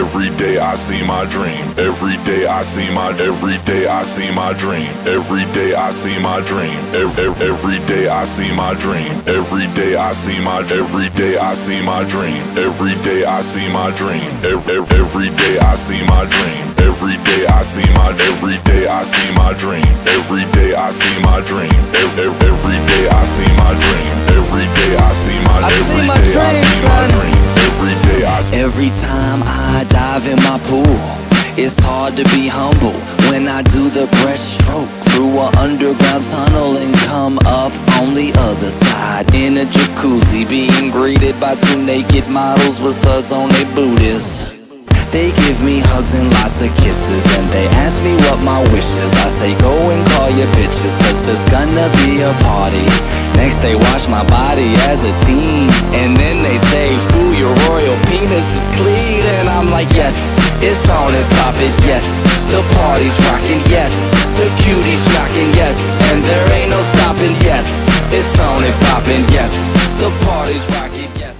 Every day I see my dream. Every day I see my. Every day I see my dream. Every day I see my dream. Every day I see my dream. Every day I see my. Every day I see my dream. Every day I see my dream. Every day I see my dream. Every day I see my. Every day I see my dream. Every day I see my dream. Every day I see my dream. Every day I see my. Every day I see my dream. Every day I see. Every time I dive in my pool, it's hard to be humble when I do the breaststroke through an underground tunnel and come up on the other side in a jacuzzi, being greeted by two naked models with suds on their booties. They give me hugs and lots of kisses, and they ask me what my wish is. I say go and call your bitches, cause there's gonna be a party. Next they watch my body as a teen, and then they say, fool, your royal penis is clean. And I'm like, yes, it's on and pop it, yes. The party's rocking, yes. The cuties shocking, yes. And there ain't no stopping, yes. It's on and poppin', yes. The party's rocking, yes.